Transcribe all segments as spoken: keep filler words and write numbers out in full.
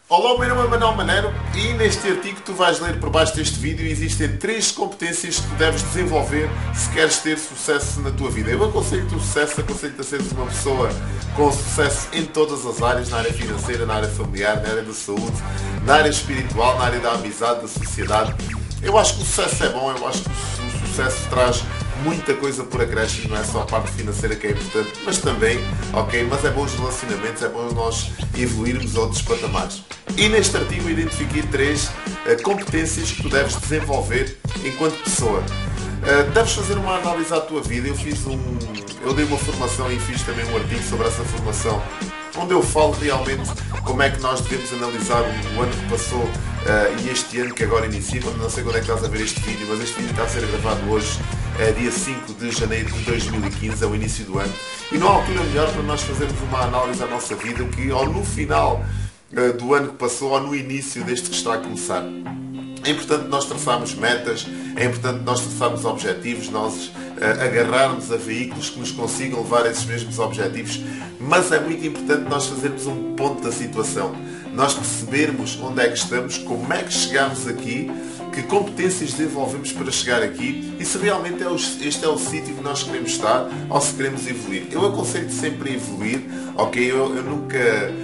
Olá, o meu nome é Manuel Maneiro e neste artigo que tu vais ler por baixo deste vídeo existem três competências que tu deves desenvolver se queres ter sucesso na tua vida. Eu aconselho-te o sucesso, aconselho-te a seres uma pessoa com sucesso em todas as áreas, na área financeira, na área familiar, na área da saúde, na área espiritual, na área da amizade, da sociedade. Eu acho que o sucesso é bom, eu acho que o sucesso traz muita coisa por acréscimo, não é só a parte financeira que é importante, mas também, ok, mas é bom os relacionamentos, é bom nós evoluirmos a outros patamares. E neste artigo eu identifiquei três uh, competências que tu deves desenvolver enquanto pessoa. Uh, deves fazer uma análise à tua vida. Eu fiz um, eu dei uma formação e fiz também um artigo sobre essa formação, onde eu falo realmente como é que nós devemos analisar o, o ano que passou uh, e este ano que agora inicia. Não sei quando é que estás a ver este vídeo, mas este vídeo está a ser gravado hoje, é dia cinco de janeiro de dois mil e quinze, é o início do ano. E não há altura melhor para nós fazermos uma análise à nossa vida que ou no final uh, do ano que passou ou no início deste que está a começar. É importante nós traçarmos metas, é importante nós traçarmos objetivos, nós uh, agarrarmos a veículos que nos consigam levar a esses mesmos objetivos, mas é muito importante nós fazermos um ponto da situação, nós percebermos onde é que estamos, como é que chegamos aqui, que competências desenvolvemos para chegar aqui e se realmente é o, este é o sítio que nós queremos estar ou se queremos evoluir. Eu aconselho sempre a evoluir, ok? Eu, eu nunca...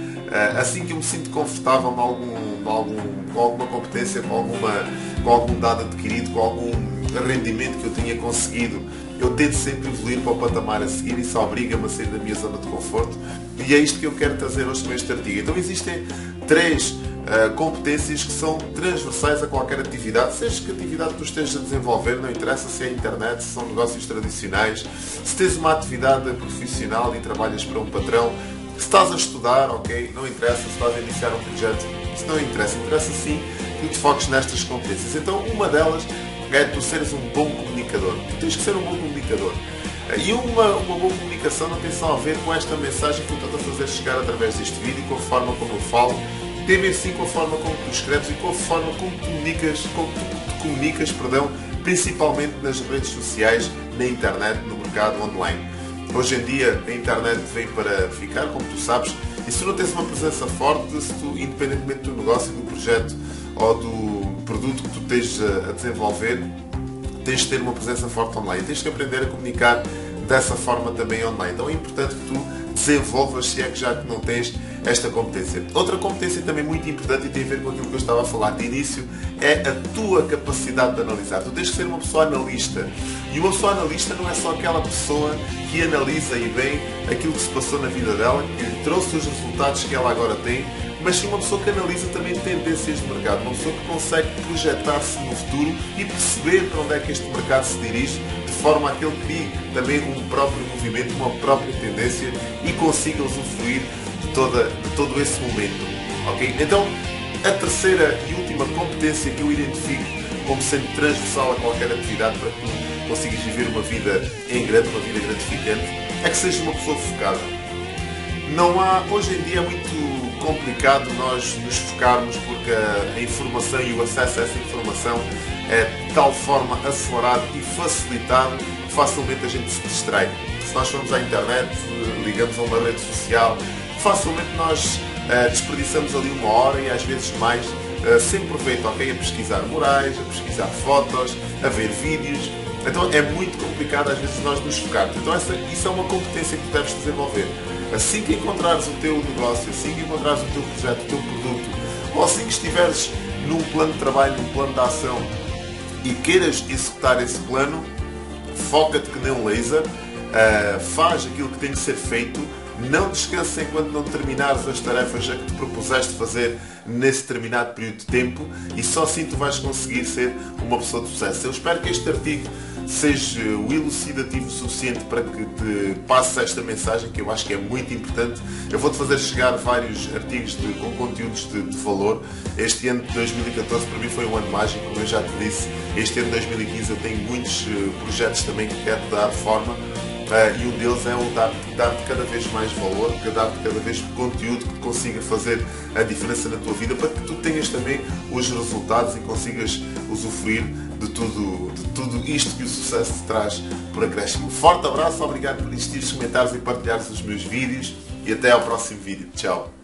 Assim que eu me sinto confortável em algum, em algum, com alguma competência, com, alguma, com algum dado adquirido, com algum rendimento que eu tenha conseguido, eu tento sempre evoluir para o patamar a seguir e isso obriga-me a sair da minha zona de conforto. E é isto que eu quero trazer hoje com este artigo. Então existem três uh, competências que são transversais a qualquer atividade, seja que atividade tu estejas a desenvolver, não interessa se é internet, se são negócios tradicionais, se tens uma atividade profissional e trabalhas para um patrão, se estás a estudar, ok, não interessa, se estás a iniciar um projeto, se não interessa, interessa sim que tu te foques nestas competências. Então uma delas é tu seres um bom comunicador. Tu tens que ser um bom comunicador. E uma, uma boa comunicação não tem só a ver com esta mensagem que eu estou a fazer chegar através deste vídeo, com a forma como eu falo, tem a ver sim com a forma como tu escreves e com a forma como tu comunicas, como tu te comunicas, perdão, principalmente nas redes sociais, na internet, no mercado online. Hoje em dia a internet veio para ficar, como tu sabes, e se tu não tens uma presença forte, se tu, independentemente do negócio, do projeto ou do produto que tu tens a desenvolver, tens de ter uma presença forte online. Tens que aprender a comunicar dessa forma também online. Então é importante que tu desenvolvas, se é que já não tens esta competência. Outra competência também muito importante e tem a ver com aquilo que eu estava a falar de início é a tua capacidade de analisar. Tu tens que ser uma pessoa analista. E uma pessoa analista não é só aquela pessoa que analisa e bem aquilo que se passou na vida dela, que lhe trouxe os resultados que ela agora tem, mas sim uma pessoa que analisa também tendências de mercado, uma pessoa que consegue projetar-se no futuro e perceber para onde é que este mercado se dirige, de forma a que ele crie também um próprio movimento, uma própria tendência e consiga usufruir de, toda, de todo esse momento. Okay? Então, a terceira e última competência que eu identifico como sendo transversal a qualquer atividade para que tu consigas viver uma vida em grande, uma vida gratificante, é que sejas uma pessoa focada. Não há, hoje em dia é muito complicado nós nos focarmos porque a informação e o acesso a essa informação é de tal forma acelerado e facilitado que facilmente a gente se distrai. Se nós formos à internet, ligamos a uma rede social, facilmente nós uh, desperdiçamos ali uma hora e às vezes mais uh, sem proveito, ok? A pesquisar morais, a pesquisar fotos, a ver vídeos. Então é muito complicado às vezes nós nos focarmos. Então essa, isso é uma competência que tu deves desenvolver. Assim que encontrares o teu negócio, assim que encontrares o teu projeto, o teu produto, ou assim que estiveres num plano de trabalho, num plano de ação e queiras executar esse plano, foca-te que nem um laser, uh, faz aquilo que tem de ser feito, não descanses enquanto não terminares as tarefas a que te propuseste fazer nesse determinado período de tempo e só assim tu vais conseguir ser uma pessoa de sucesso. Eu espero que este artigo seja o elucidativo suficiente para que te passe esta mensagem, que eu acho que é muito importante. Eu vou-te fazer chegar vários artigos de, com conteúdos de, de valor. Este ano de dois mil e catorze para mim foi um ano mágico, como eu já te disse. Este ano de dois mil e quinze eu tenho muitos uh, projetos também que quero dar forma. Uh, e um deles é o dar-te dar cada vez mais valor, dar-te cada vez conteúdo que consiga fazer a diferença na tua vida, para que tu tenhas também os resultados e consigas usufruir de tudo, de tudo isto que o sucesso te traz por acréscimo. Forte abraço, obrigado por insistires, comentares e partilhares os meus vídeos e até ao próximo vídeo. Tchau!